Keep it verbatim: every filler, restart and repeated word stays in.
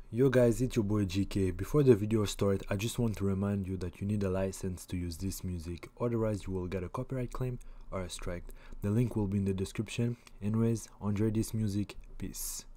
Yo guys, it's your boy G K. Before the video starts, I just want to remind you that you need a license to use this music, otherwise you will get a copyright claim or a strike. The link will be in the description. Anyways, enjoy this music. Peace.